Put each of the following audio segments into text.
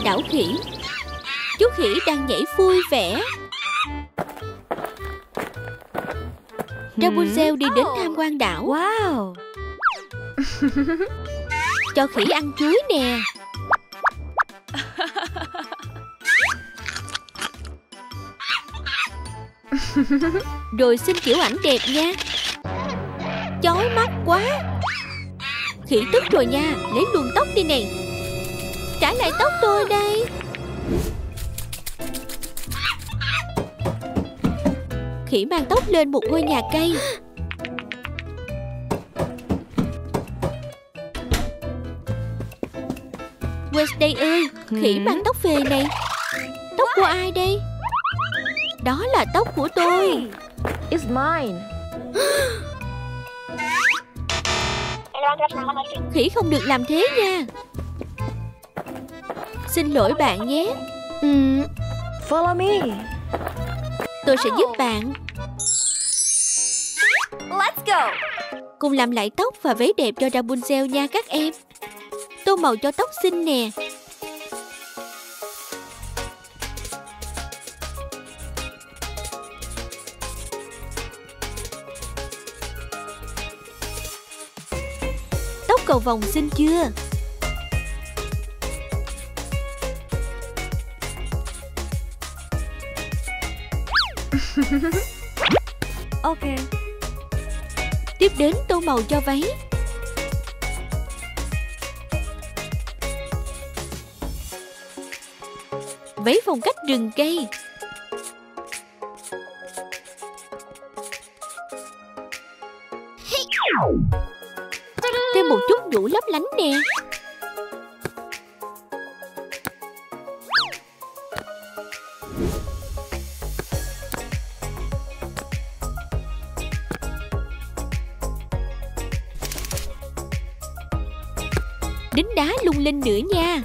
đảo khỉ. Chú khỉ đang nhảy vui vẻ. Rapunzel đi đến tham quan đảo. Wow. Cho khỉ ăn chuối nè. Rồi xin kiểu ảnh đẹp nha. Chói mắt quá. Khỉ tức rồi nha. Lấy luồn tóc đi này. Trả lại tóc tôi đây. Khỉ mang tóc lên một ngôi nhà cây. Wednesday ơi, khỉ mang tóc về này. Tóc của ai đây? Đó là tóc của tôi. It's mine. Khỉ không được làm thế nha. Xin lỗi bạn nhé. Follow me. Tôi sẽ giúp bạn. Let's go. Cùng làm lại tóc và váy đẹp cho Rapunzel nha các em. Tô màu cho tóc xinh nè. Tóc cầu vồng xinh chưa? Ok. Tiếp đến tô màu cho váy. Váy phong cách rừng cây. Thêm một chút nhũ lấp lánh nè. Đính đá lung linh nữa nha.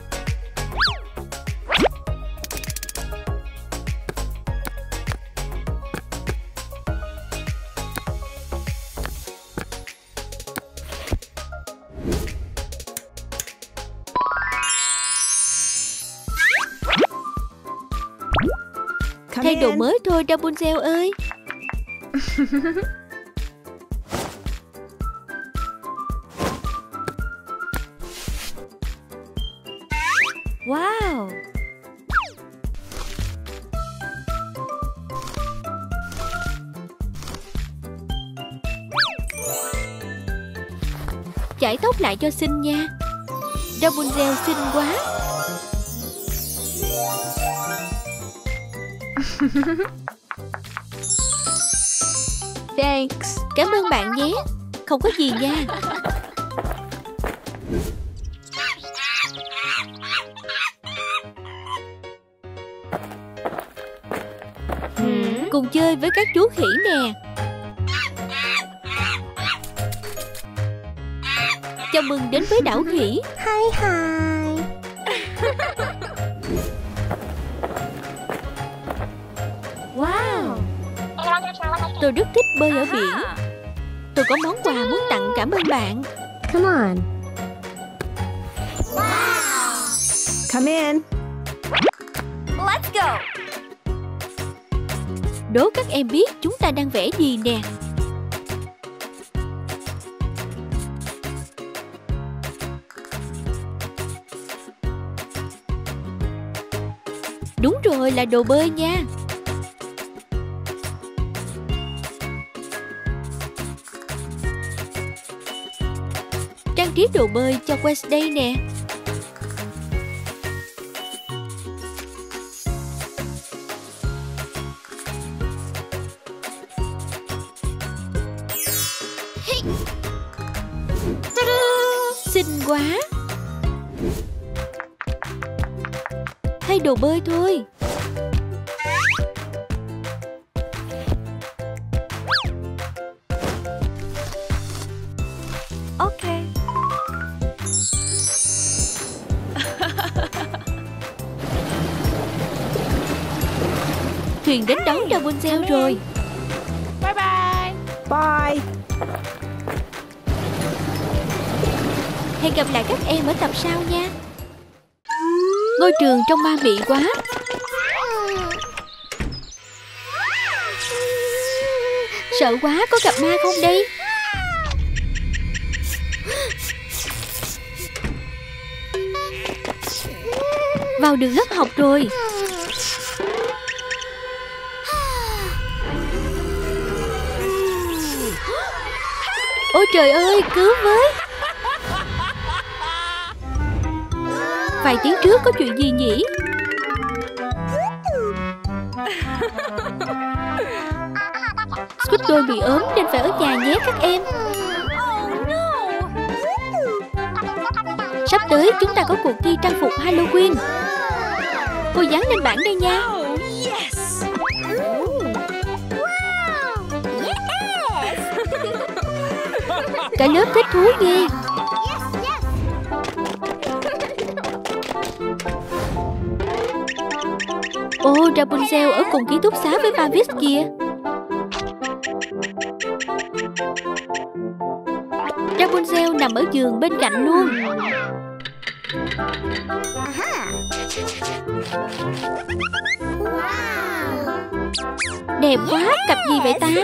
Thay đồ mới thôi Rapunzel ơi. Wow. Chải tóc lại cho xinh nha. Rapunzel xinh quá. Thanks. Cảm ơn bạn nhé. Không có gì nha. Cùng chơi với các chú khỉ nè. Chào mừng đến với đảo khỉ. Hi hi. Wow. Tôi rất thích bơi ở biển. Tôi có món quà muốn tặng cảm ơn bạn. Come on. Come in. Let's go. Đố các em biết chúng ta đang vẽ gì nè. Đúng rồi, là đồ bơi nha. Trang trí đồ bơi cho Wednesday nè. Xinh quá. Thay đồ bơi thôi. Ok. Thuyền đến đón Rapunzel rồi. Bye bye. Bye. Hẹn gặp lại các em ở tập sau nha. Ngôi trường trông ma mị quá. Sợ quá, có gặp ma không đây? Vào được lớp học rồi. Ôi trời ơi, cứu với. Vài tiếng trước có chuyện gì nhỉ? Squidward bị ốm nên phải ở nhà nhé các em. Sắp tới chúng ta có cuộc thi trang phục Halloween. Cô dán lên bảng đây nha. Cả lớp thích thú ghê. Ồ, Rapunzel ở cùng ký túc xá với Mavis kìa. Rapunzel nằm ở giường bên cạnh luôn. Đẹp quá, cặp gì vậy ta?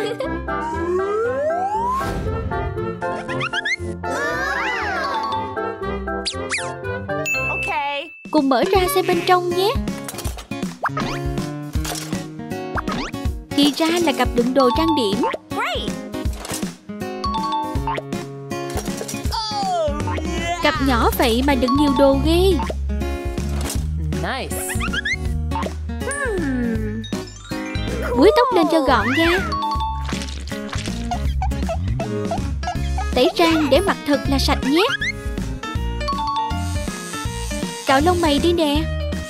Cùng mở ra xem bên trong nhé. Thì ra là cặp đựng đồ trang điểm. Cặp nhỏ vậy mà đựng nhiều đồ ghê. Búi tóc lên cho gọn nha. Tẩy trang để mặt thật là sạch nhé. Cạo lông mày đi nè.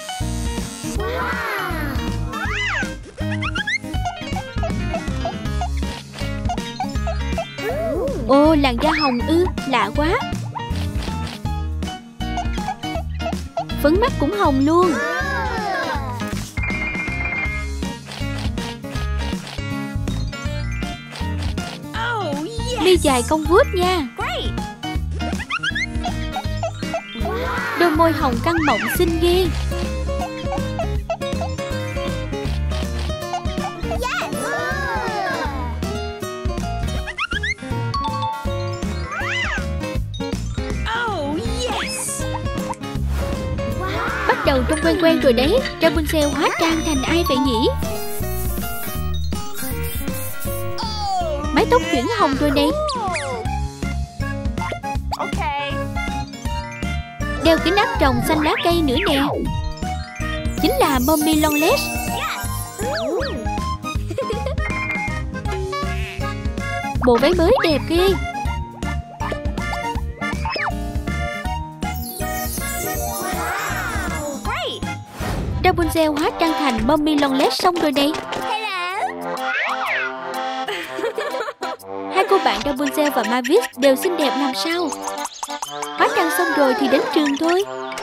Ồ, làn da hồng ư, lạ quá. Phấn mắt cũng hồng luôn. Mi dài cong vuốt nha. Đôi môi hồng căng mọng xinh ghê. Bắt đầu trông quen quen rồi đấy. Rapunzel hóa trang thành ai vậy nhỉ? Mái tóc chuyển hồng rồi này. Đeo kính áp tròng xanh lá cây nữa nè. Chính là Mommy Longlegs. Bộ váy mới đẹp ghê. Rapunzel hóa trang thành Mommy Longlegs xong rồi đây. Hai cô bạn Rapunzel và Mavis đều xinh đẹp làm sao. Hóa trang xong rồi thì đến trường thôi.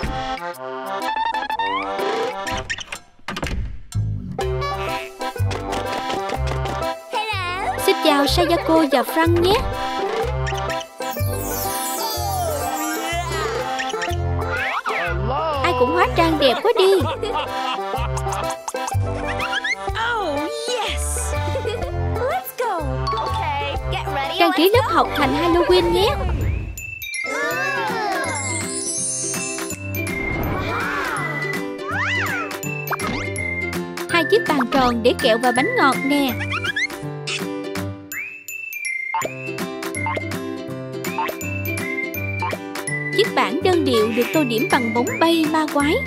Xin chào Sayako và Frank nhé. Ai cũng hóa trang đẹp quá đi. Trang trí lớp học thành Halloween nhé. Hai chiếc bàn tròn để kẹo và bánh ngọt nè. Chiếc bảng đơn điệu được tô điểm bằng bóng bay ma quái.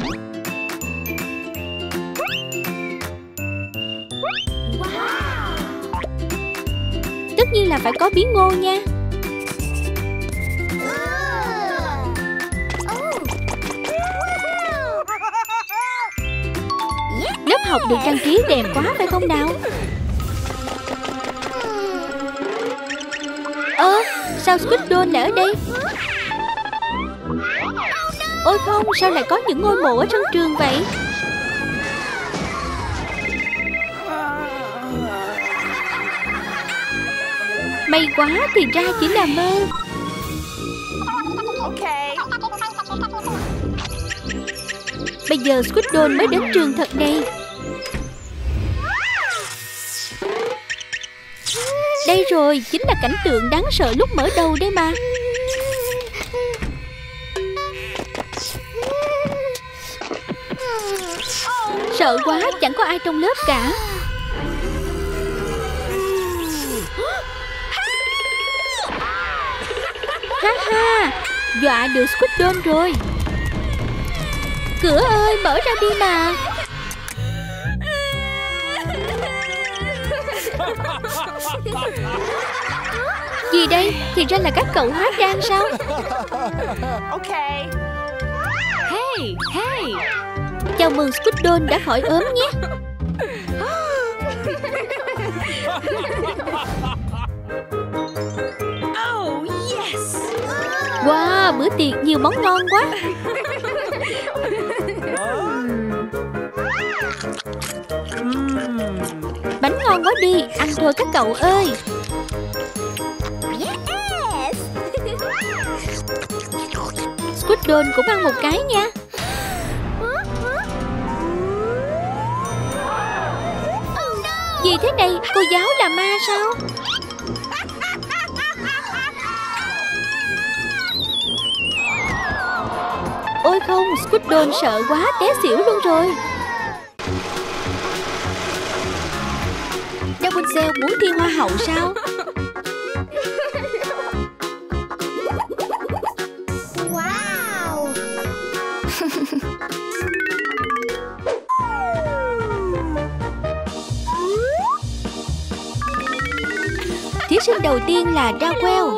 Tất nhiên là phải có bí ngô nha. Lớp học được trang trí đẹp quá phải không nào? Sao Squidward lại ở đây? Ôi không, sao lại có những ngôi mộ ở sân trường vậy? May quá, thì ra chỉ là mơ. Bây giờ Squidon mới đến trường thật đây. Đây rồi, chính là cảnh tượng đáng sợ lúc mở đầu đấy mà. Sợ quá, chẳng có ai trong lớp cả. Ha ha, dọa được Squidon rồi. Cửa ơi, mở ra đi mà. Gì đây? Thì ra là các cậu hóa trang sao? Ok. Hey, hey. Chào mừng Squidon đã khỏi ốm nhé. Oh, yes. Wow, bữa tiệc nhiều món ngon quá. Bánh ngon quá đi, ăn thôi các cậu ơi. Yes. Squidon cũng ăn một cái nha. Gì thế này, cô giáo là ma sao? Ôi không, Squidon sợ quá, té xỉu luôn rồi. Rapunzel muốn thi hoa hậu sao? Wow. Thí sinh đầu tiên là Raquel.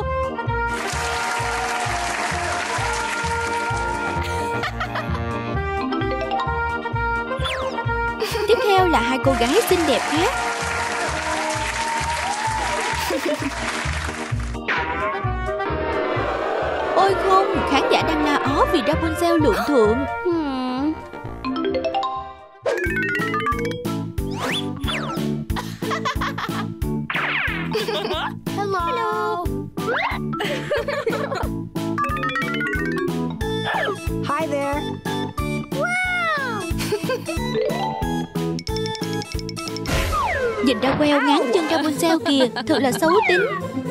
Tiếp theo là hai cô gái xinh đẹp khác. Ôi không, khán giả đang la ó vì Rapunzel luộm thuộm. Hello. Hi there. Nhìn Raquel ngáng chân Rapunzel kìa, thật là xấu tính.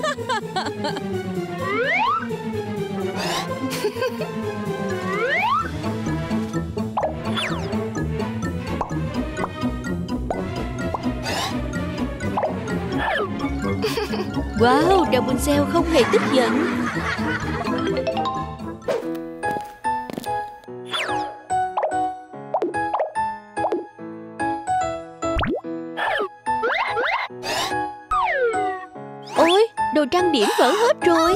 Wow, Rapunzel không hề tức giận. Ôi, đồ trang điểm vỡ hết rồi.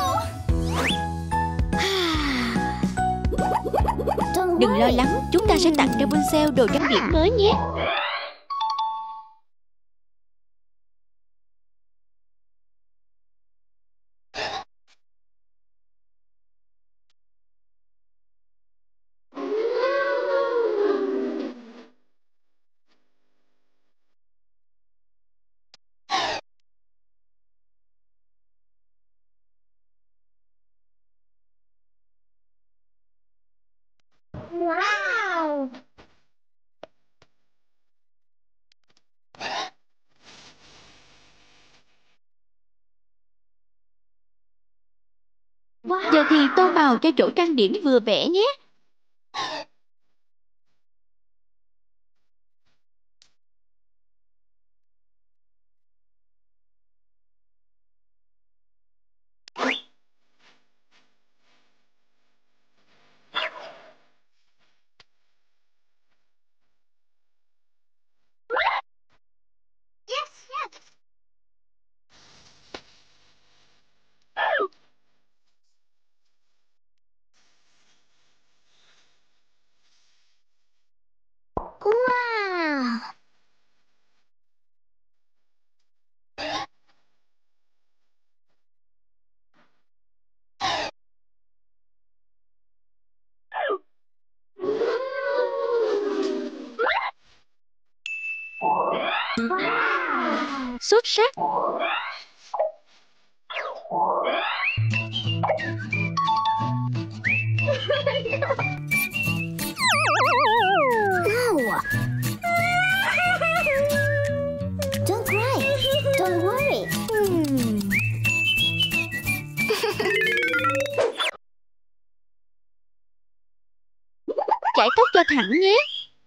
Đừng lo lắng, chúng ta sẽ tặng Rapunzel đồ trang điểm mới nhé. Wow. Giờ thì tô màu cho chỗ trang điểm vừa vẽ nhé. Wow. Xuất sắc. hẳn nhé.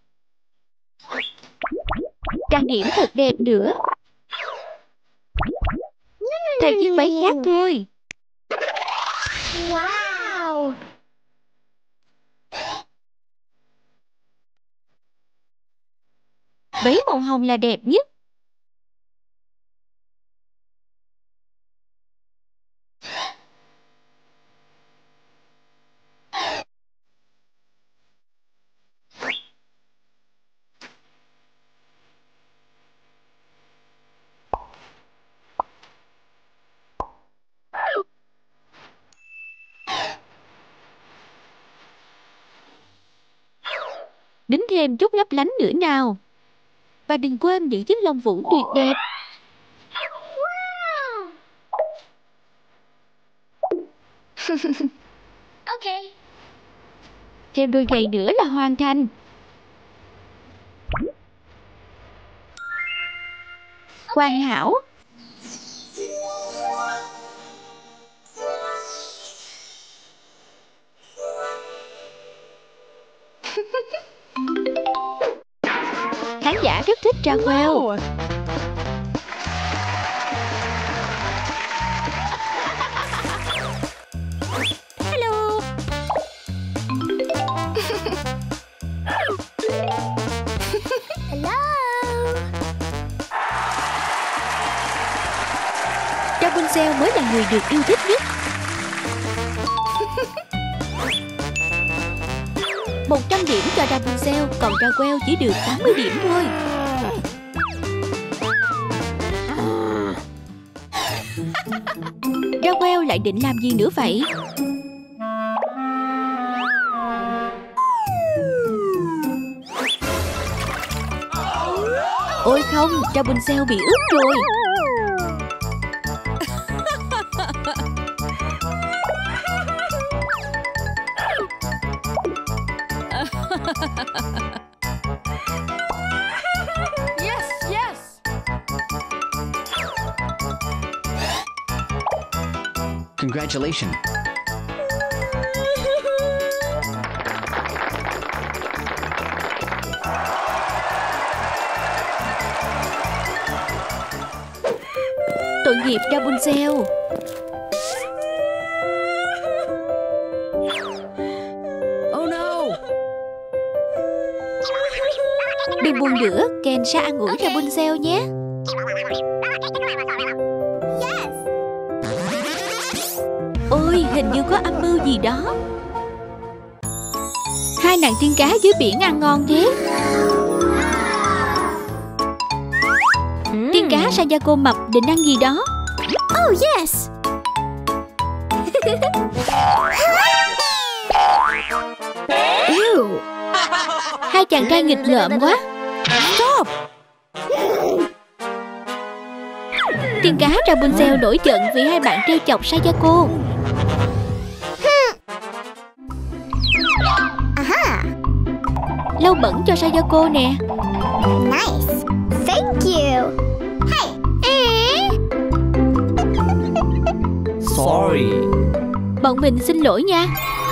Trang điểm thật đẹp nữa. Thêm chiếc váy khác thôi. Wow. Váy màu hồng là đẹp nhất. Đính thêm chút lấp lánh nữa nào. Và đừng quên những chiếc lông vũ tuyệt đẹp. Ok. Thêm đôi giày nữa là hoàn thành. Hoàn hảo. Khán giả rất thích Raquel. Hello. Hello. Rapunzel mới là người được yêu thích nhất. 100 điểm cho Rapunzel, còn Raquel chỉ được 80 điểm thôi. Raquel lại định làm gì nữa vậy? Ôi không, Rapunzel bị ướt rồi. Congratulations. Tội nghiệp Rapunzel. Oh no. Đừng buồn nữa, Ken sẽ an ủi Rapunzel nhé. Ôi, hình như có âm mưu gì đó. Hai nàng tiên cá dưới biển ăn ngon thế. Tiên cá Sayako mập định ăn gì đó. Oh yes. Ew. Hai chàng trai nghịch ngợm quá. Stop. Tiên cá Rapunzel nổi giận vì hai bạn trêu chọc Sayako. Aha. Lau bẩn cho Sayako nè. Nice. Thank you. Hey. Sorry. Bọn mình xin lỗi nha.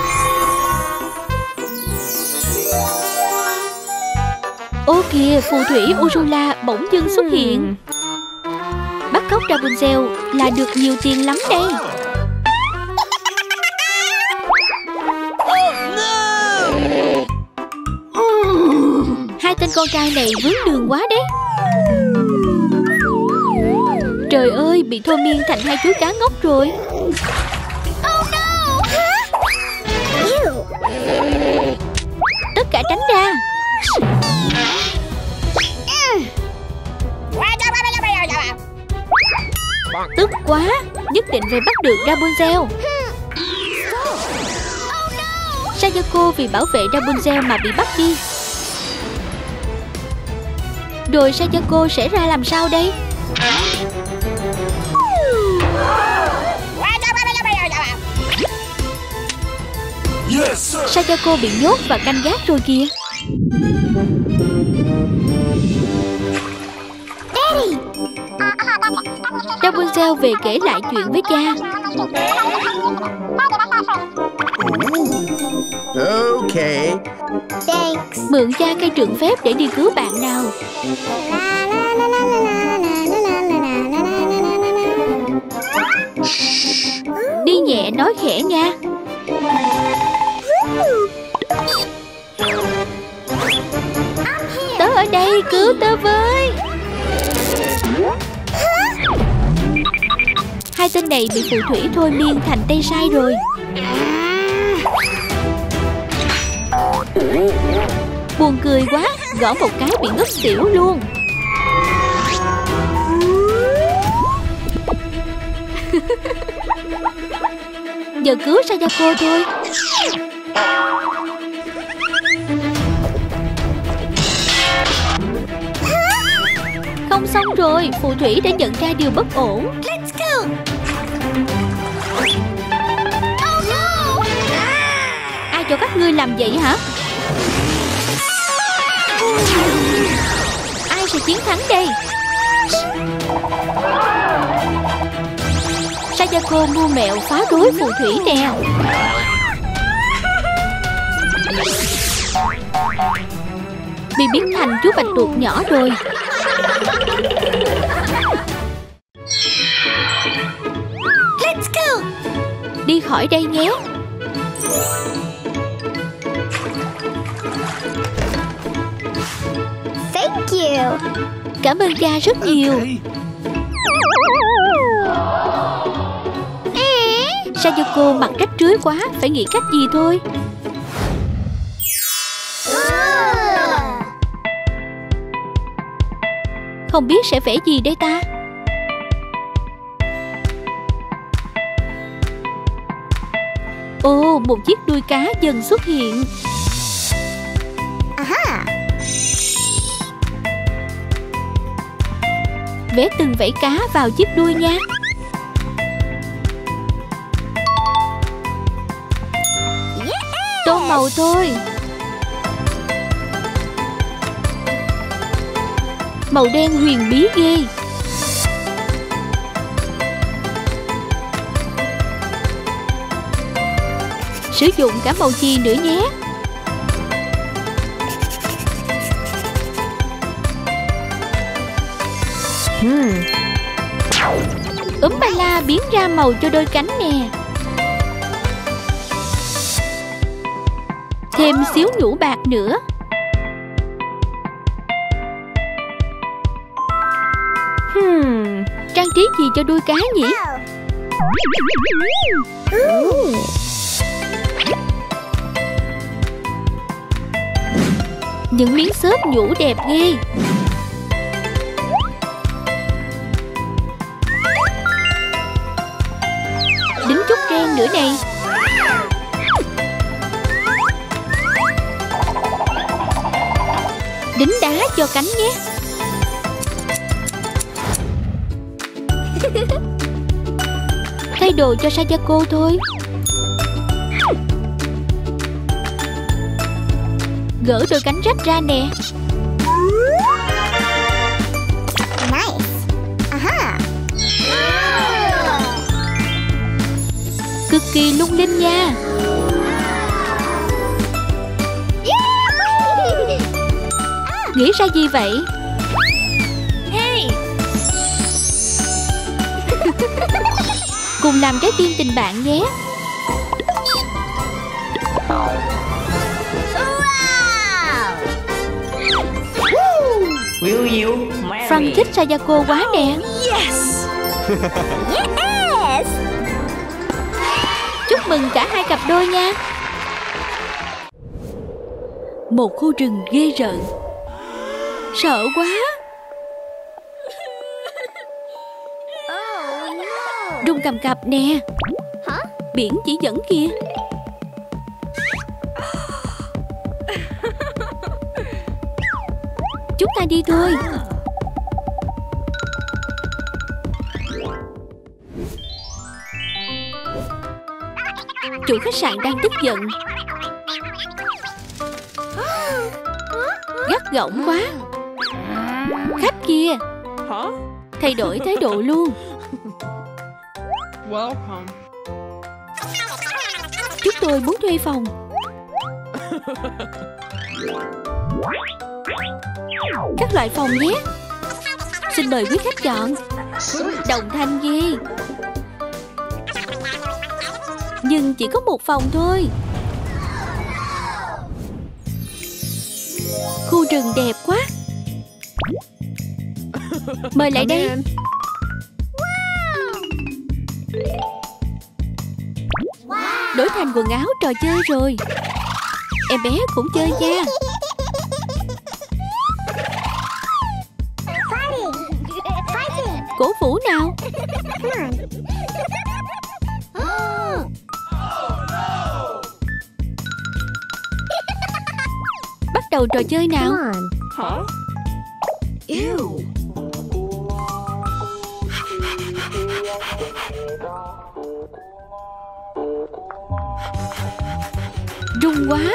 Ô kìa, phù thủy Ursula bỗng dưng xuất hiện. Bắt cóc Rapunzel là được nhiều tiền lắm đây. Hai tên con trai này vướng đường quá đấy. Trời ơi, bị thôi miên thành hai chú cá ngốc rồi. Ew. Tất cả tránh ra. Tức quá, nhất định phải bắt được Rapunzel. Sayako vì bảo vệ Rapunzel mà bị bắt đi. Rồi Sayako sẽ ra làm sao đây? Sayako bị nhốt và canh gác rồi kìa. Rapunzel về kể lại chuyện với cha. Okay. Thanks. Mượn cha cây trượng phép để đi cứu bạn nào. La la la la la la la la la la la la la. Đi nhẹ nói khẽ nha. Tớ ở đây, cứu tớ với. Hai tên này bị phù thủy thôi miên thành tay sai rồi. Buồn cười quá, gõ một cái bị ngất xỉu luôn. Giờ cứu Sayako thôi. Không xong rồi, phù thủy đã nhận ra điều bất ổn. Let's go. Oh no. Ai cho các ngươi làm vậy hả? Ai sẽ chiến thắng đây? Sayako mua mẹo phá rối phù thủy nè. Bị biến thành chú bạch tuộc nhỏ rồi. Let's go. Đi khỏi đây nhé. Thank you. Cảm ơn cha rất nhiều. Sayako mặt rách rưới quá, phải nghĩ cách gì thôi. Không biết sẽ vẽ gì đây ta? Ồ, một chiếc đuôi cá dần xuất hiện. Aha. Vẽ từng vảy cá vào chiếc đuôi nha. Tô màu thôi. Màu đen huyền bí ghê. Sử dụng cả màu chì nữa nhé. Ba la biến ra màu cho đôi cánh nè. Thêm xíu nhũ bạc nữa. Trang trí gì cho đuôi cá nhỉ? Những miếng xốp nhũ đẹp ghê. Đính chút ren nữa này. Đính đá cho cánh nhé. Thay đồ cho Sayako thôi. Gỡ đôi cánh rách ra nè. Nice. Aha. Cực kỳ lung linh nha. Nghĩ ra gì vậy? Hey. Cùng làm trái tim tình bạn nhé. Wow. Will you marry Frank thích Sayako quá nè. Yes. Yes. Chúc mừng cả hai cặp đôi nha. Một khu rừng ghê rợn. Sợ quá. Oh no. Rung cầm cập nè. Hả? Biển chỉ dẫn kìa. Chúng ta đi thôi. Chủ khách sạn đang tức giận. Gắt gỏng quá. Khách kia. Thay đổi thái độ luôn. Welcome. Chúng tôi muốn thuê phòng. Các loại phòng nhé. Xin mời quý khách chọn. Đồng thanh ghê. Nhưng chỉ có một phòng thôi. Khu rừng đẹp quá. Mời lại đây. Đổi thành quần áo trò chơi rồi. Em bé cũng chơi nha. Cổ vũ nào. Bắt đầu trò chơi nào. Rung quá.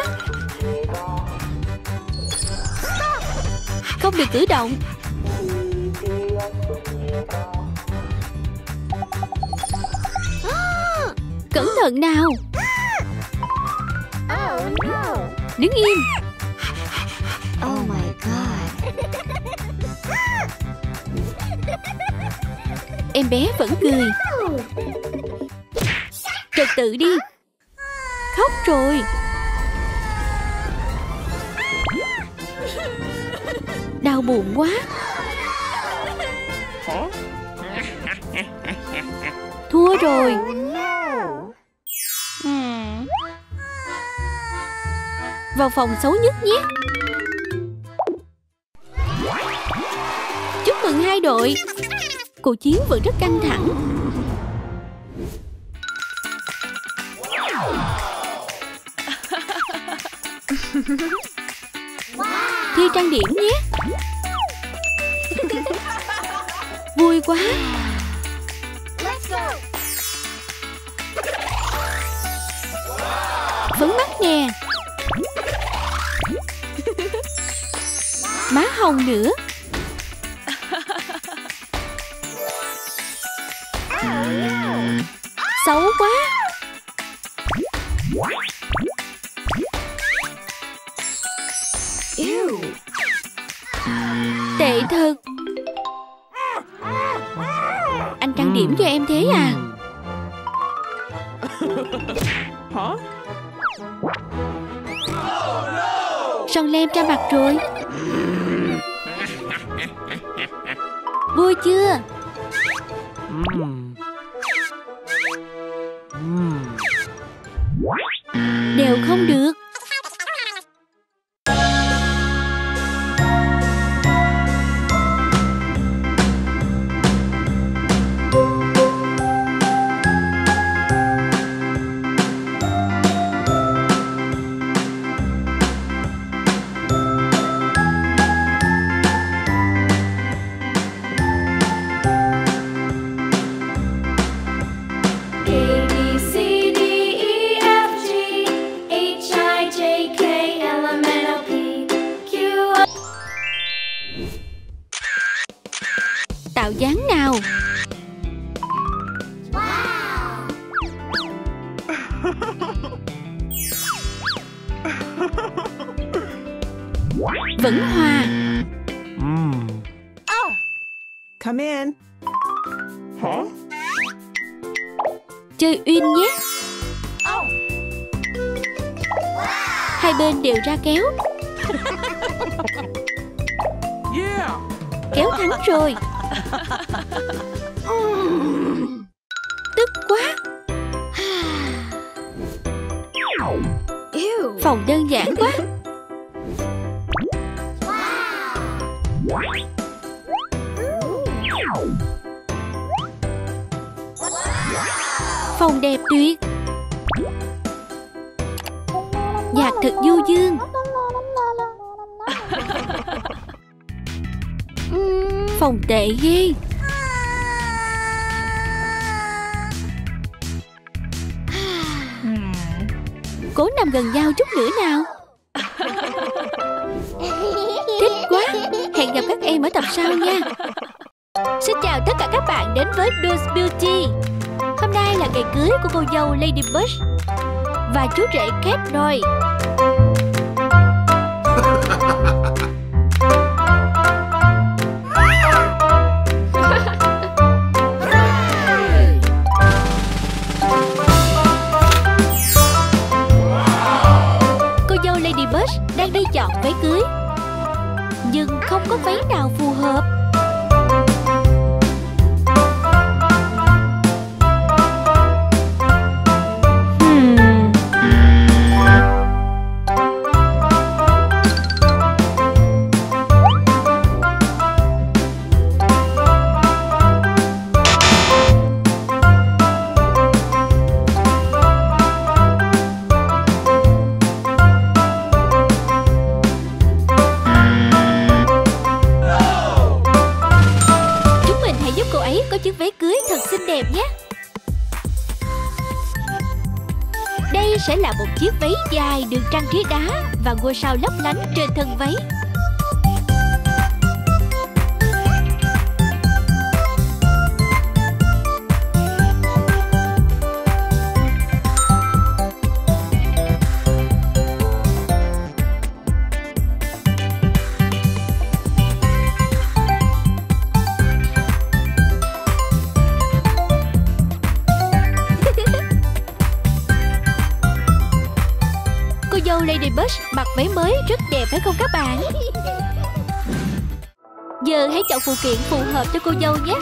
Không được cử động. Cẩn thận nào. Đứng im. Oh my god. Em bé vẫn cười. Trật tự đi. Khóc rồi. Đau bụng quá. Thua rồi. Vào phòng xấu nhất nhé. Chúc mừng hai đội. Cuộc chiến vẫn rất căng thẳng. Thi trang điểm nhé. Vui quá. Phấn mắt nè. Má hồng nữa. Xấu quá. Tệ thật. Anh trang điểm cho em thế à? Son lem ra mặt rồi. Vui chưa? Đều không được. Tạo dáng nào. Vẫn hòa. Come in. Chơi uyên nhé. Hai bên đều ra kéo. Kéo thắng rồi. Tức quá. Phòng đơn giản quá. Phòng đẹp tuyệt. Nhạc thật du dương. Phòng tệ ghê. Cố nằm gần nhau chút nữa nào. Thích quá. Hẹn gặp các em ở tập sau nha. Xin chào tất cả các bạn đến với Doll's Beauty. Hôm nay là ngày cưới của cô dâu Lady Bush. và chú rể Cat rồi. Cô dâu Ladybug đang đi chọn váy cưới, nhưng không có váy nào phù hợp. Có chiếc váy cưới thật xinh đẹp nhé. Đây sẽ là một chiếc váy dài được trang trí đá và ngôi sao lấp lánh trên thân váy. Cô dâu Ladybug mặc váy mới rất đẹp phải không các bạn? Giờ hãy chọn phụ kiện phù hợp cho cô dâu nhé.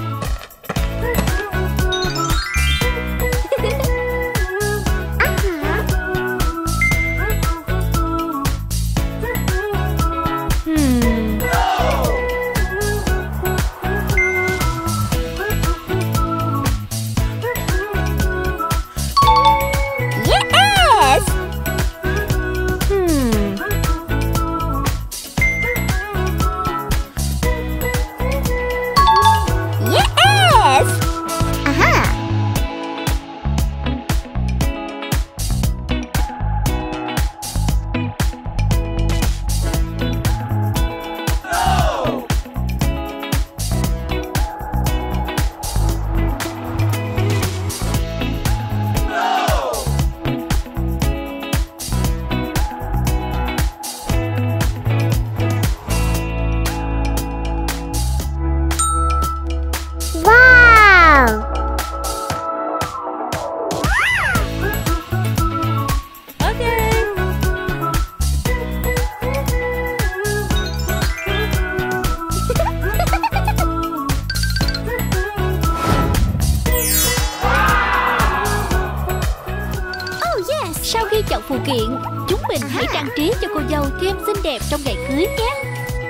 Sau khi chọn phụ kiện, chúng mình hãy trang trí cho cô dâu thêm xinh đẹp trong ngày cưới nhé.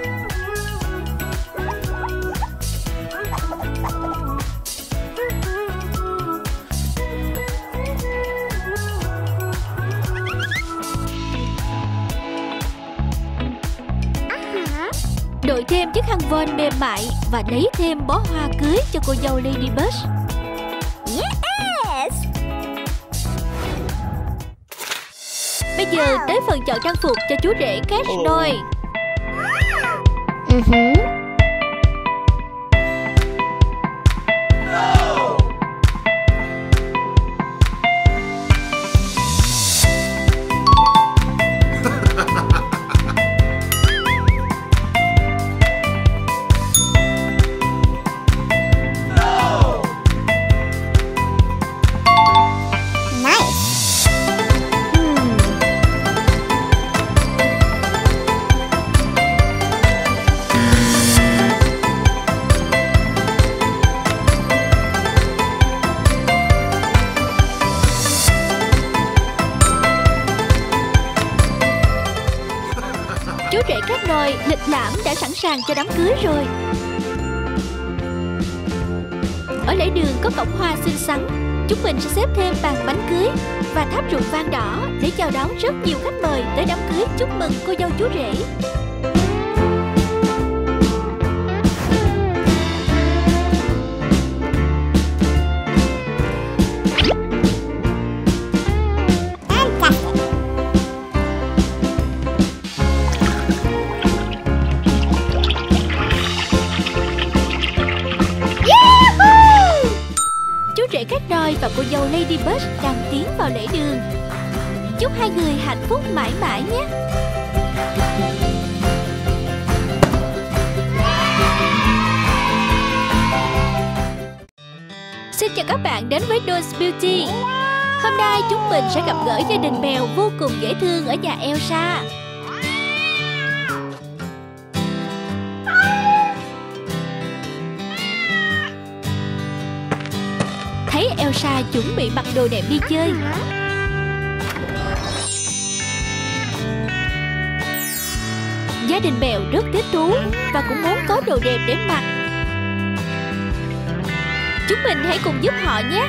Đội thêm chiếc khăn voan mềm mại và lấy thêm bó hoa cưới cho cô dâu Ladybug. Yes! Bây giờ tới phần chọn trang phục cho chú rể Cat rồi. Chú rể Cat Noir lịch lãm đã sẵn sàng cho đám cưới rồi. Ở lễ đường có cổng hoa xinh xắn. Chúng mình sẽ xếp thêm bàn bánh cưới và tháp rượu vang đỏ để chào đón rất nhiều khách mời tới đám cưới chúc mừng cô dâu chú rể. Chú rể Cat Noir và cô dâu Ladybug đang tiến vào lễ đường. Chúc hai người hạnh phúc mãi mãi nhé. Xin chào các bạn đến với Dolls Beauty. Hôm nay chúng mình sẽ gặp gỡ gia đình mèo vô cùng dễ thương ở nhà Elsa. Thấy Elsa chuẩn bị mặc đồ đẹp đi chơi, gia đình mèo rất thích thú và cũng muốn có đồ đẹp để mặc. Chúng mình hãy cùng giúp họ nhé.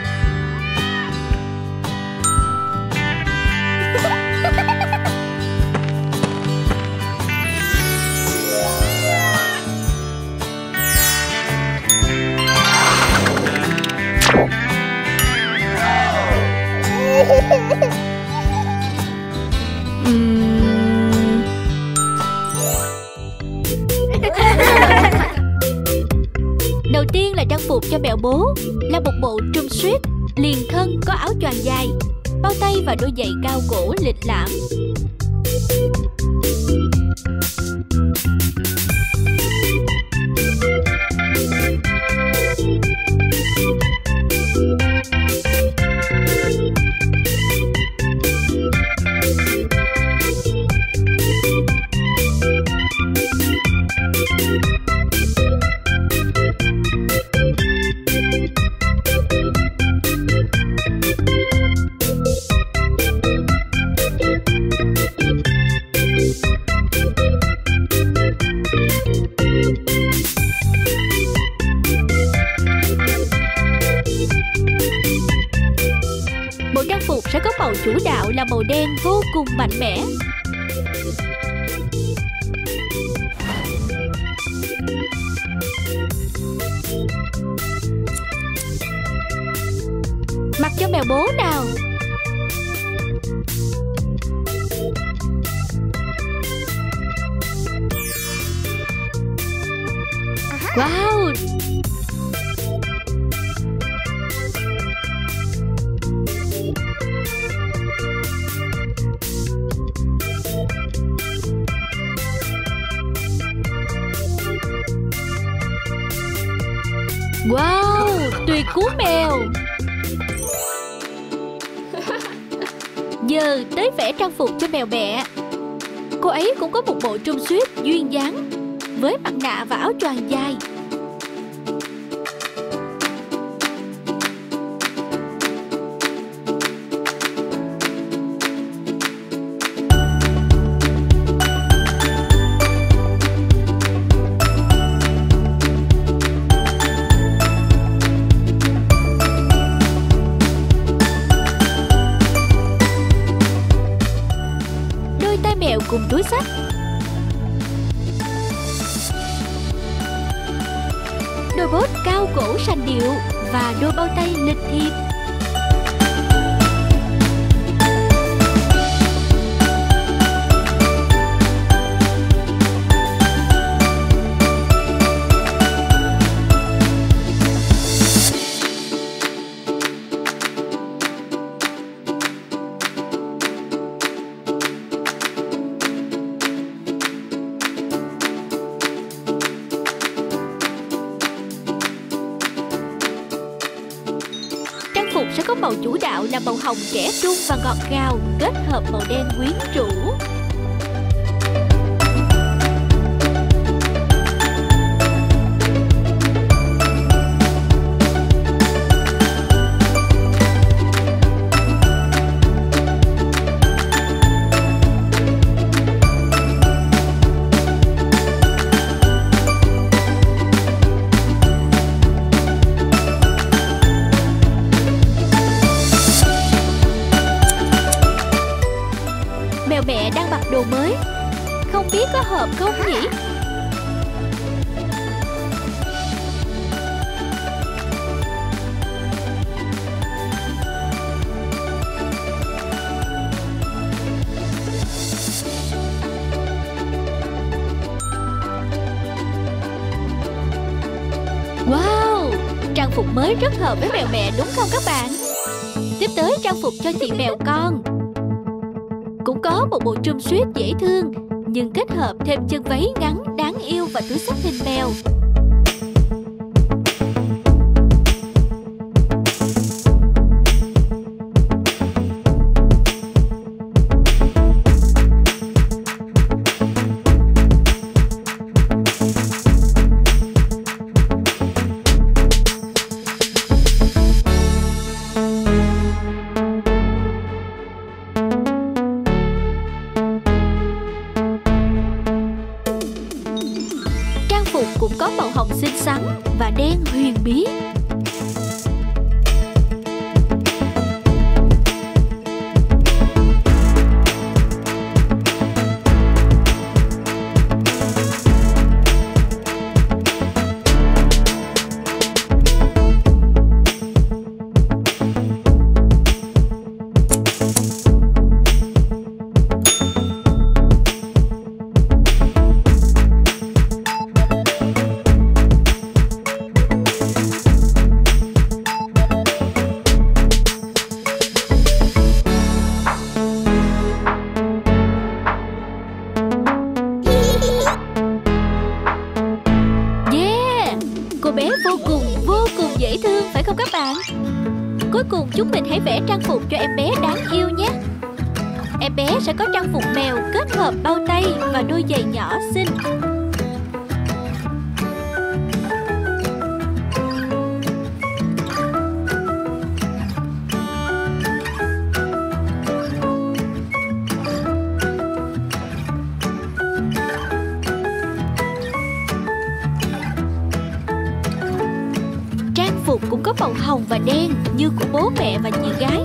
Đầu tiên là trang phục cho mèo bố, là một bộ trùm suit liền thân có áo choàng dài, bao tay và đôi giày cao cổ lịch lãm. Bộ trang phục sẽ có màu chủ đạo là màu đen vô cùng mạnh mẽ. Mặc cho mèo bố nào. Wow! Wow, tuyệt cú mèo. Giờ tới vẽ trang phục cho mèo mẹ. Cô ấy cũng có một bộ trùm suit duyên dáng với mặt nạ và áo choàng dài. Mèo cùng túi xách. Đôi bốt cao cổ sành điệu và đôi bao tay lịch thiệp. Phục sẽ có màu chủ đạo là màu hồng trẻ trung và ngọt ngào, kết hợp màu đen quyến rũ. Mèo mẹ đang mặc đồ mới, không biết có hợp không nhỉ? Wow, trang phục mới rất hợp với mèo mẹ đúng không các bạn? Tiếp tới trang phục cho chị mèo con. có một bộ trùm suýt dễ thương, nhưng kết hợp thêm chân váy ngắn đáng yêu và túi xách hình mèo. Cũng có màu hồng xinh xắn và đen huyền bí. Cô bé vô cùng dễ thương phải không các bạn? Cuối cùng chúng mình hãy vẽ trang phục cho em bé đáng yêu nhé. Em bé sẽ có trang phục mèo kết hợp bao tay và đôi giày nhỏ xinh. Phục cũng có màu hồng và đen như của bố mẹ và chị gái.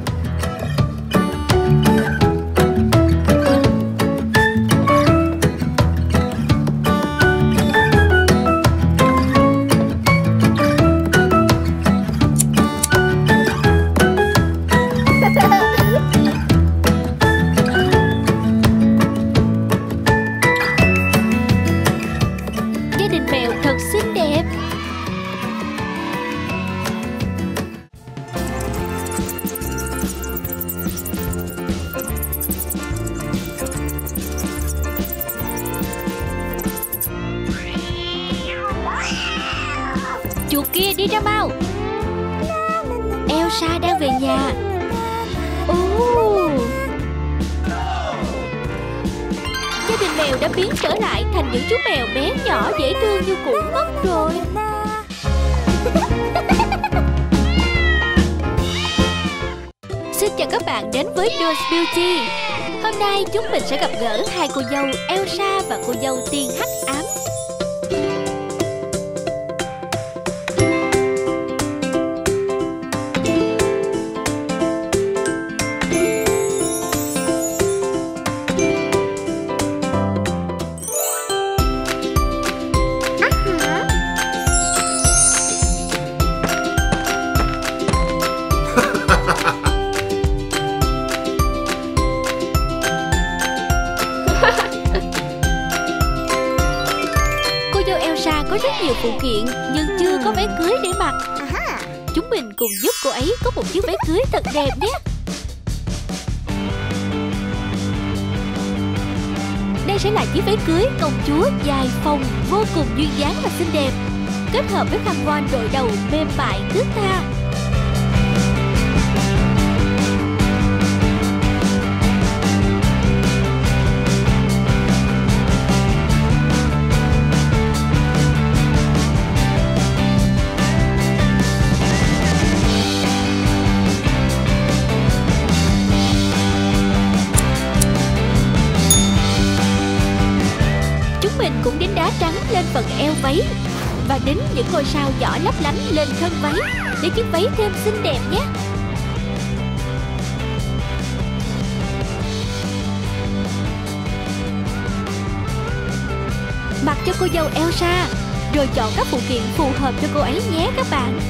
Gia đình mèo thật xinh đẹp. Chuột kia đi ra mau. Elsa đang về nhà. Gia đình mèo đã biến trở lại thành những chú mèo bé nhỏ dễ thương như cũ mất rồi. Xin chào các bạn đến với Dolls Beauty. Hôm nay chúng mình sẽ gặp gỡ hai cô dâu Elsa và cô dâu Tiên Hắc Ám. Có rất nhiều phụ kiện nhưng chưa có váy cưới để mặc. Chúng mình cùng giúp cô ấy có một chiếc váy cưới thật đẹp nhé. Đây sẽ là chiếc váy cưới công chúa dài phồng vô cùng duyên dáng và xinh đẹp, kết hợp với khăn voan đội đầu mềm mại thướt tha. Mình cũng đính đá trắng lên phần eo váy và đính những ngôi sao nhỏ lấp lánh lên thân váy để chiếc váy thêm xinh đẹp nhé. Mặc cho cô dâu Elsa, rồi chọn các phụ kiện phù hợp cho cô ấy nhé các bạn.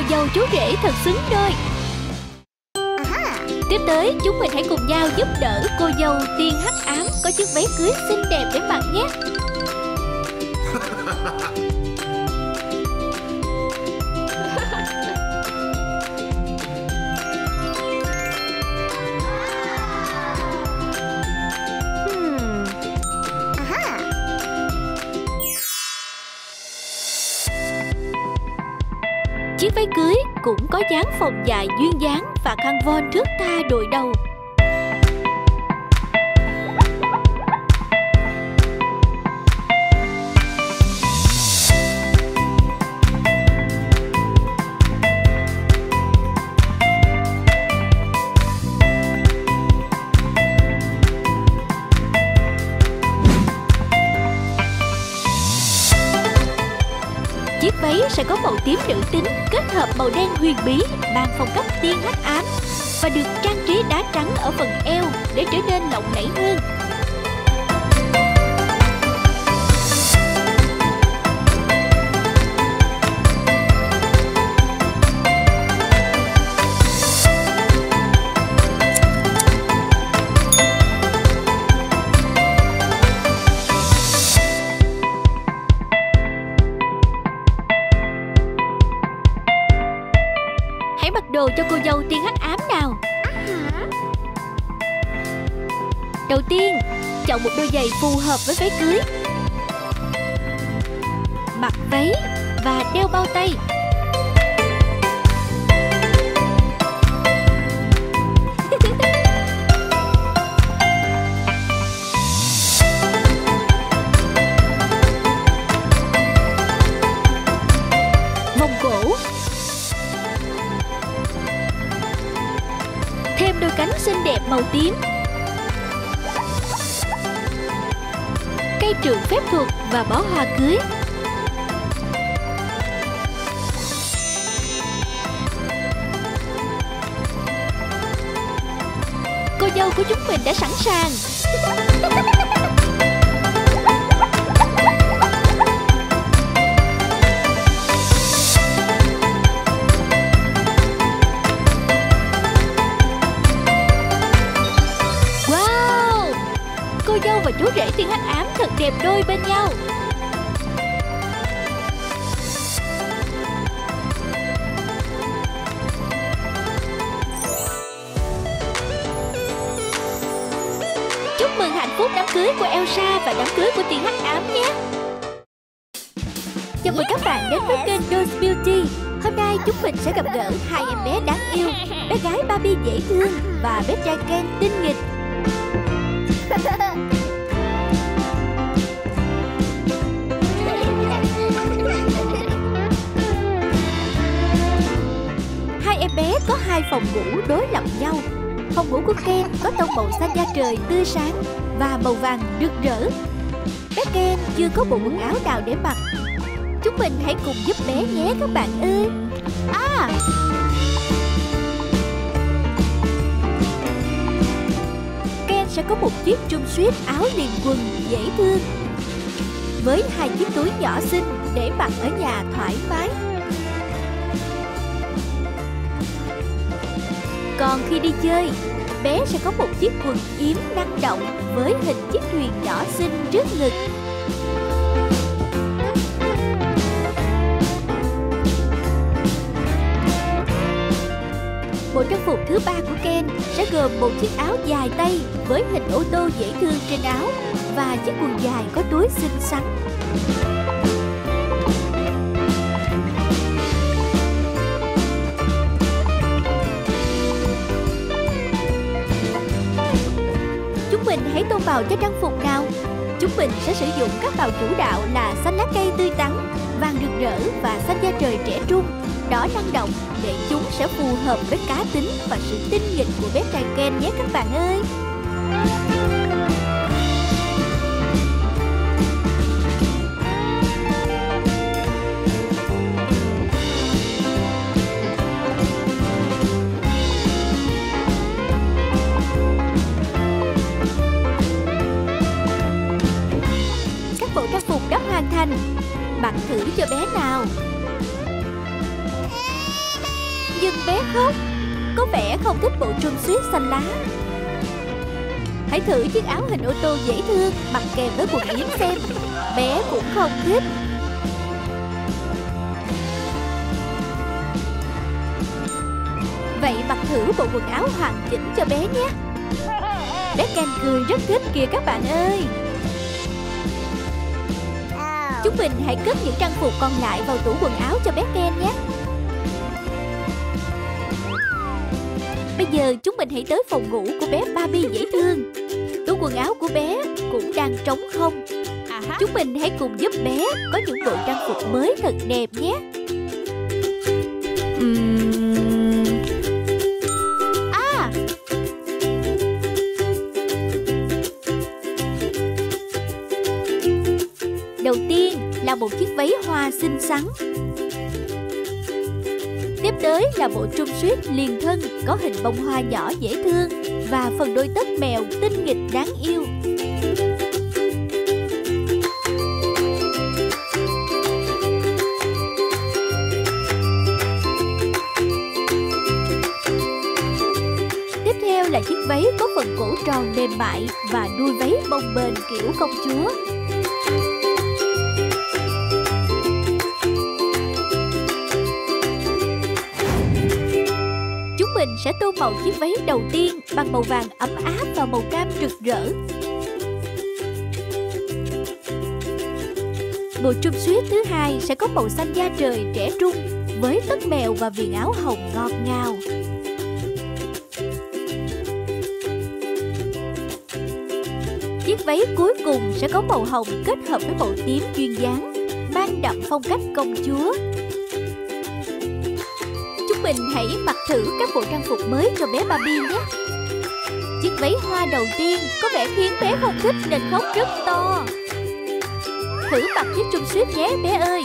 dâu chú rể thật xứng đôi. Tiếp tới, chúng mình hãy cùng nhau giúp đỡ cô dâu tiên hắc ám có chiếc váy cưới xinh đẹp để mặc nhé. Chiếc váy cưới cũng có dáng phồng dài duyên dáng và khăn voan thướt tha đội đầu. Chiếc váy sẽ có màu tím nữ tính kết hợp màu đen huyền bí, mang phong cách tiên hắc ám và được trang trí đá trắng ở phần eo để trở nên lộng lẫy hơn. Hãy mặc đồ cho cô dâu tiên hắc ám nào. Đầu tiên, chọn một đôi giày phù hợp với váy cưới. Mặc váy và đeo bao tay. Vòng cổ. Thêm đôi cánh xinh đẹp màu tím. Cây trượng phép thuật và bó hoa cưới. Cô dâu của chúng mình đã sẵn sàng. Wow! Cô dâu và chú rể tiên hắc ám thật đẹp đôi bên nhau. Chúc mừng hạnh phúc đám cưới của Elsa và đám cưới của tiên hắc ám nhé. Chào mừng các bạn đến với kênh Dolls Beauty. Hôm nay chúng mình sẽ gặp gỡ hai em bé đáng yêu, bé gái Barbie dễ thương và bé trai Ken tinh nghịch. Hai em bé có hai phòng ngủ đối lập nhau. Phòng ngủ của Ken có tông màu xanh da trời tươi sáng và màu vàng rực rỡ. Bé Ken chưa có bộ quần áo nào để mặc. Chúng mình hãy cùng giúp bé nhé các bạn ơi. Ken sẽ có một chiếc jumpsuit áo liền quần dễ thương với hai chiếc túi nhỏ xinh để mặc ở nhà thoải mái. Còn khi đi chơi, bé sẽ có một chiếc quần yếm năng động với hình chiếc thuyền nhỏ xinh trước ngực. Bộ trang phục thứ ba của Ken sẽ gồm một chiếc áo dài tay với hình ô tô dễ thương trên áo và chiếc quần dài có túi xinh xắn. Chúng mình hãy tô màu cho trang phục nào. Chúng mình sẽ sử dụng các màu chủ đạo là xanh lá cây tươi tắn, vàng rực rỡ và xanh da trời trẻ trung, đỏ năng động để chúng sẽ phù hợp với cá tính và sự tinh nghịch của bé trai Ken nhé các bạn ơi. Các bộ trang phục đã hoàn thành. Bạn thử cho bé nào. Nhưng bé khóc, có vẻ không thích bộ Trùm Sweat xanh lá. Hãy thử chiếc áo hình ô tô dễ thương mặc kèm với quần yếm xem. Bé cũng không thích. Vậy mặc thử bộ quần áo hoàn chỉnh cho bé nhé. Bé Ken cười rất thích kìa các bạn ơi. Chúng mình hãy cất những trang phục còn lại vào tủ quần áo cho bé Ken nhé. Bây giờ chúng mình hãy tới phòng ngủ của bé Barbie dễ thương. Tủ quần áo của bé cũng đang trống không. Chúng mình hãy cùng giúp bé có những bộ trang phục mới thật đẹp nhé. Đầu tiên là một chiếc váy hoa xinh xắn. Tiếp tới là bộ Trùm Sweat liền thân có hình bông hoa nhỏ dễ thương và phần đôi tất mèo tinh nghịch đáng yêu. Tiếp theo là chiếc váy có phần cổ tròn mềm mại và đuôi váy bồng bềnh kiểu công chúa. Mình sẽ tô màu chiếc váy đầu tiên bằng màu vàng ấm áp và màu cam rực rỡ. Bộ Trùm Sweat thứ hai sẽ có màu xanh da trời trẻ trung với tất mèo và viền áo hồng ngọt ngào. Chiếc váy cuối cùng sẽ có màu hồng kết hợp với màu tím duyên dáng, mang đậm phong cách công chúa. Mình hãy mặc thử các bộ trang phục mới cho bé Barbie nhé. Chiếc váy hoa đầu tiên có vẻ khiến bé không thích nên khóc rất to. Thử mặc chiếc Trùm Sweat nhé bé ơi.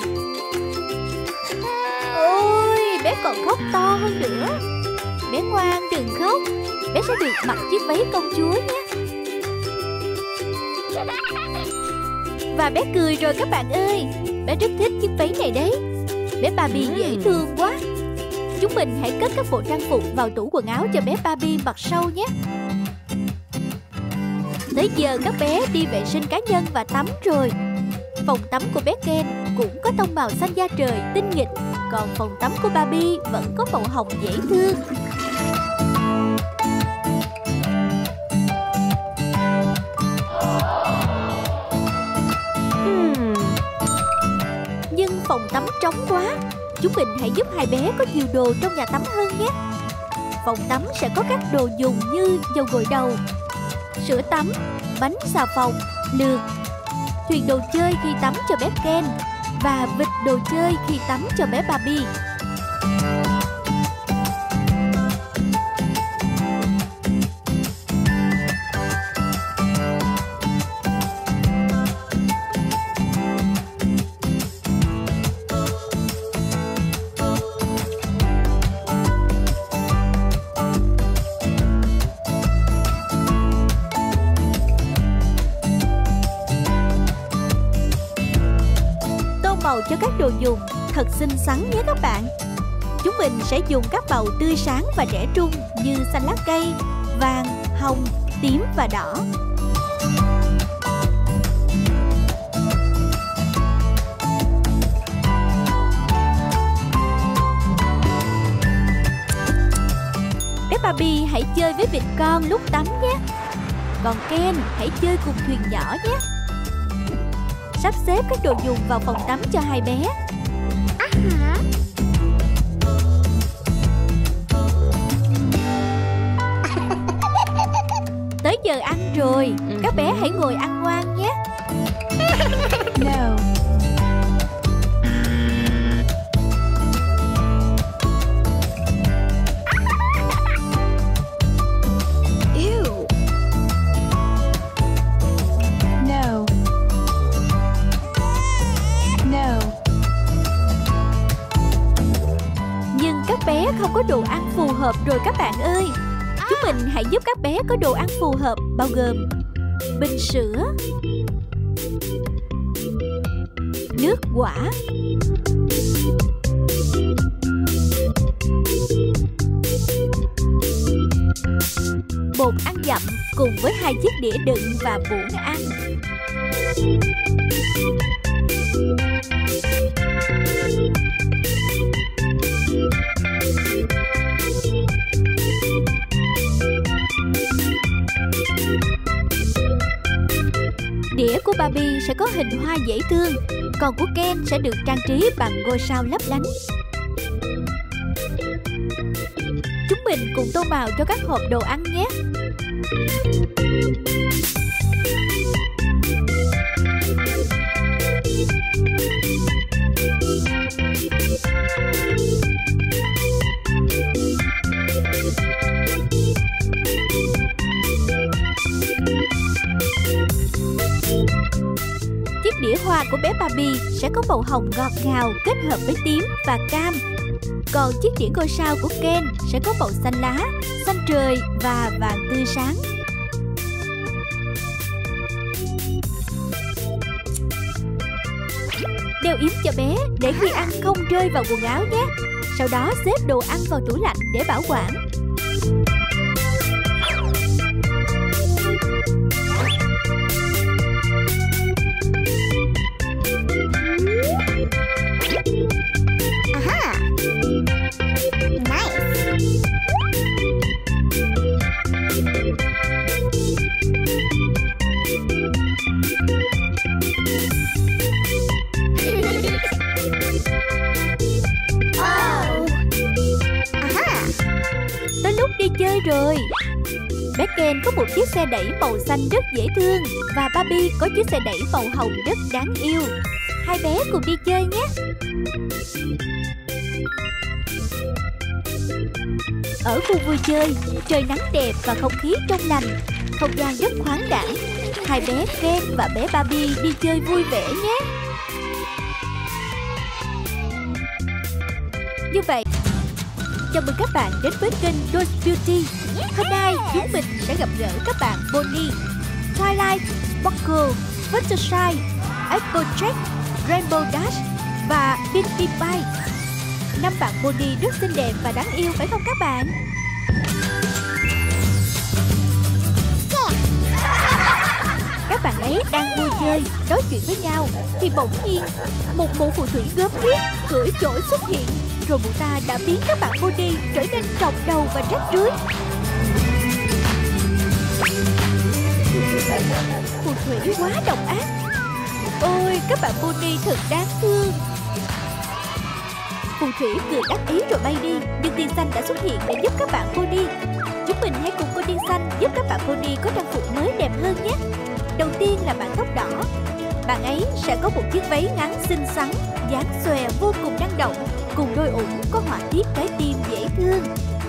Ôi, bé còn khóc to hơn nữa. Bé ngoan đừng khóc. Bé sẽ được mặc chiếc váy công chúa nhé. Và bé cười rồi các bạn ơi. Bé rất thích chiếc váy này đấy. Bé Barbie dễ thương quá. Chúng mình hãy cất các bộ trang phục vào tủ quần áo cho bé Barbie mặc sau nhé. Tới giờ các bé đi vệ sinh cá nhân và tắm rồi. Phòng tắm của bé Ken cũng có tông màu xanh da trời tinh nghịch, còn phòng tắm của Barbie vẫn có màu hồng dễ thương. Nhưng phòng tắm trống quá. Chúng mình hãy giúp hai bé có nhiều đồ trong nhà tắm hơn nhé. Phòng tắm sẽ có các đồ dùng như dầu gội đầu, sữa tắm, bánh xà phòng, lược, thuyền đồ chơi khi tắm cho bé Ken và vịt đồ chơi khi tắm cho bé Barbie. Màu cho các đồ dùng thật xinh xắn nhé các bạn. Chúng mình sẽ dùng các màu tươi sáng và trẻ trung như xanh lá cây, vàng, hồng, tím và đỏ. Bé Barbie hãy chơi với vịt con lúc tắm nhé. Còn Ken hãy chơi cùng thuyền nhỏ nhé. Sắp xếp các đồ dùng vào phòng tắm cho hai bé. Tới giờ ăn rồi. Các bé hãy ngồi ăn ngoan nhé. No. Ew. No. No. Nhưng các bé không có đồ ăn phù hợp rồi các bạn ơi. Chúng mình hãy giúp các bé có đồ ăn phù hợp, bao gồm bình sữa, nước quả, bột ăn dặm cùng với 2 chiếc đĩa đựng và muỗng ăn. Đĩa của Barbie sẽ có hình hoa dễ thương, còn của Ken sẽ được trang trí bằng ngôi sao lấp lánh. Chúng mình cùng tô màu cho các hộp đồ ăn nhé. Chiếc đĩa hoa của bé Barbie sẽ có màu hồng ngọt ngào kết hợp với tím và cam. Còn chiếc đĩa ngôi sao của Ken sẽ có màu xanh lá, xanh trời và vàng tươi sáng. Đeo yếm cho bé để khi ăn không rơi vào quần áo nhé. Sau đó xếp đồ ăn vào tủ lạnh để bảo quản. Aha! Nice! Oh! Aha! Tới lúc đi chơi rồi. Bé Ken có một chiếc xe đẩy màu xanh rất dễ thương và Barbie có chiếc xe đẩy màu hồng rất đáng yêu. Hai bé cùng đi chơi nhé. Ở khu vui chơi, trời nắng đẹp và không khí trong lành, không gian rất khoáng đãng. Hai bé Ken và bé Barbie đi chơi vui vẻ nhé. Như vậy, chào mừng các bạn đến với kênh Rose Beauty. Hôm nay chúng mình sẽ gặp gỡ các bạn Bonnie, Twilight, Sparkle, Fluttershy, Applejack, Rainbow Dash và Pinkie Pie. 5 bạn Bonnie rất xinh đẹp và đáng yêu phải không các bạn? Các bạn ấy đang vui chơi, nói chuyện với nhau thì bỗng nhiên một mụ phù thủy gớm ghiếc cưỡi chổi xuất hiện, rồi mụ ta đã biến các bạn Bonnie trở nên trọc đầu và rách rưới. Phù thủy quá độc ác. Ôi, các bạn Bonnie thật đáng thương. Phù thủy cười đắc ý rồi bay đi, nhưng tiên xanh đã xuất hiện để giúp các bạn Bonnie. Chúng mình hãy cùng cô tiên xanh giúp các bạn Bonnie có trang phục mới đẹp hơn nhé. Đầu tiên là bạn tóc đỏ. Bạn ấy sẽ có một chiếc váy ngắn xinh xắn, dáng xòe vô cùng năng động, cùng đôi ủng có họa tiết trái tim dễ thương.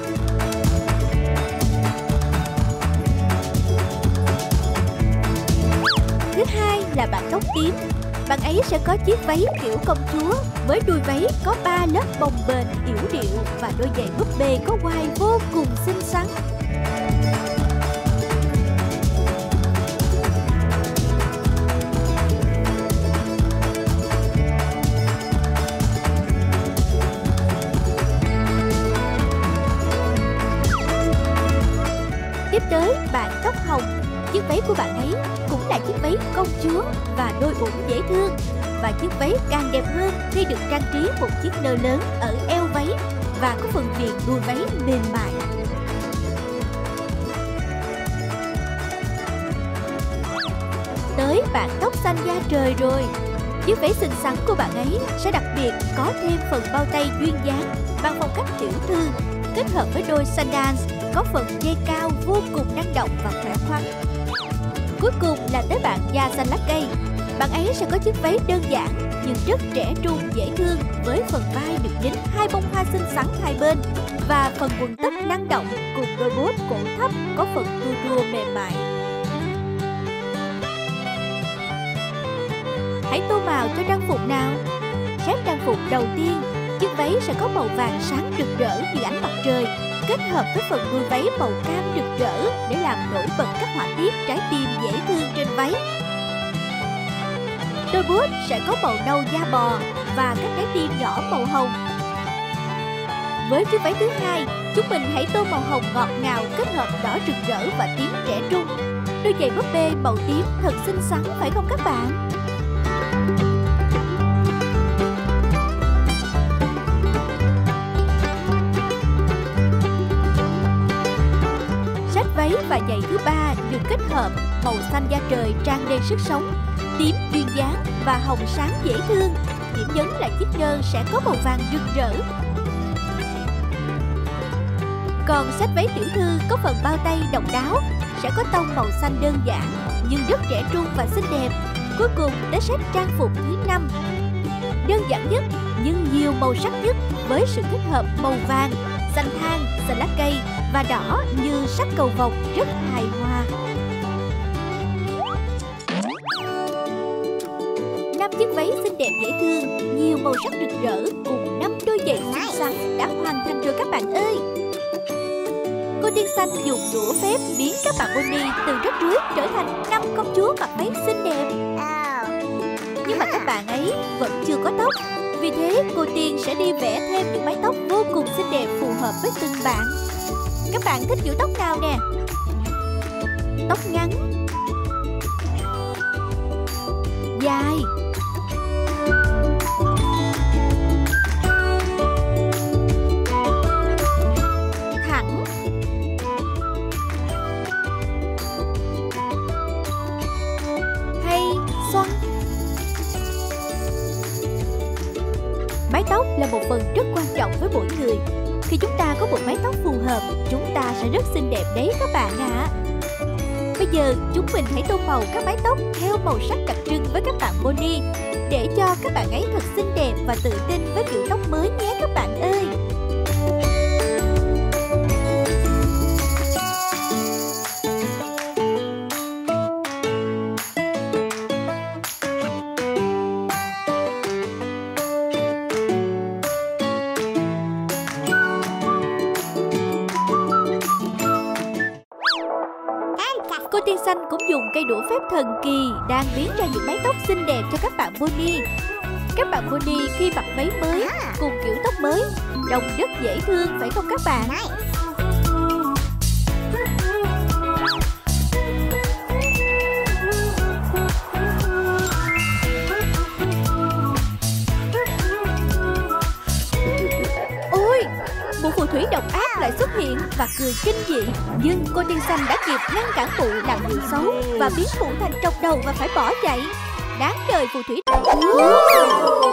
Thứ hai là bạn tóc tím. Bạn ấy sẽ có chiếc váy kiểu công chúa với đuôi váy có 3 lớp bồng bềnh yểu điệu và đôi giày búp bê có quai vô cùng xinh xắn. Tiếp tới bạn tóc hồng. Chiếc váy của bạn ấy cũng là chiếc váy công chúa và đôi ủng dễ thương. Và chiếc váy càng đẹp hơn khi được trang trí một chiếc nơ lớn ở eo váy và có phần viền đuôi váy mềm mại. Tới bạn tóc xanh da trời rồi. Chiếc váy xinh xắn của bạn ấy sẽ đặc biệt có thêm phần bao tay duyên dáng bằng phong cách tiểu thư, kết hợp với đôi sandals có phần dây cao vô cùng năng động và khỏe khoắn. Cuối cùng là tới bạn da xanh lá cây. Bạn ấy sẽ có chiếc váy đơn giản nhưng rất trẻ trung dễ thương với phần vai được đính 2 bông hoa xinh xắn hai bên và phần quần tất năng động cùng đôi bốt cổ thấp có phần tua rua mềm mại. Hãy tô màu cho trang phục nào. Set trang phục đầu tiên, chiếc váy sẽ có màu vàng sáng rực rỡ như ánh mặt trời, kết hợp với phần đuôi váy màu cam rực rỡ để làm nổi bật các họa tiết trái tim dễ thương trên váy. Đôi bốt sẽ có màu nâu da bò và các trái tim nhỏ màu hồng. Với chiếc váy thứ hai, chúng mình hãy tô màu hồng ngọt ngào kết hợp đỏ rực rỡ và tím trẻ trung. Đôi giày búp bê màu tím thật xinh xắn phải không các bạn? Sách váy và giày thứ ba được kết hợp màu xanh da trời tràn đầy sức sống, tím duyên dáng và hồng sáng dễ thương. Điểm nhấn là chiếc nơ sẽ có màu vàng rực rỡ. Còn sách váy tiểu thư có phần bao tay độc đáo, sẽ có tông màu xanh đơn giản nhưng rất trẻ trung và xinh đẹp. Cuối cùng tới set trang phục thứ 5. Đơn giản nhất nhưng nhiều màu sắc nhất với sự kết hợp màu vàng, xanh than, xanh lá cây và đỏ như sắc cầu vồng rất hài hòa. 5 chiếc váy xinh đẹp dễ thương, nhiều màu sắc rực rỡ cùng 5 đôi giày xinh xắn đã hoàn thành rồi các bạn ơi. Cô tiên xanh dùng đũa phép biến các bạn pony từ rắc rưới trở thành 5 công chúa mặc váy xinh đẹp. Nhưng mà các bạn ấy vẫn chưa có tóc. Vì thế cô tiên sẽ đi vẽ thêm những mái tóc vô cùng xinh đẹp phù hợp với từng bạn. Các bạn thích kiểu tóc nào nè? Tóc ngắn, dài, thẳng, hay xoăn. Mái tóc là một phần rất quan trọng với mỗi người. Khi chúng ta có một mái tóc phù hợp, chúng ta sẽ rất xinh đẹp đấy các bạn ạ. Bây giờ chúng mình hãy tô màu các mái tóc theo màu sắc đặc trưng với các bạn pony, để cho các bạn ấy thật xinh đẹp và tự tin với kiểu tóc mới nhé các bạn ơi. Cô tiên xanh cũng dùng cây đũa phép thần kỳ đang biến ra những mái tóc xinh đẹp cho các bạn pony. Các bạn pony khi mặc váy mới cùng kiểu tóc mới trông rất dễ thương phải không các bạn? Ôi, một phù thủy độc ác lại xuất hiện và cười kinh dị. Nhưng cô tiên xanh đã kịp ngăn cản mụ làm điều xấu và biến mụ thành trọc đầu và phải bỏ chạy. Đáng đời phù thủy.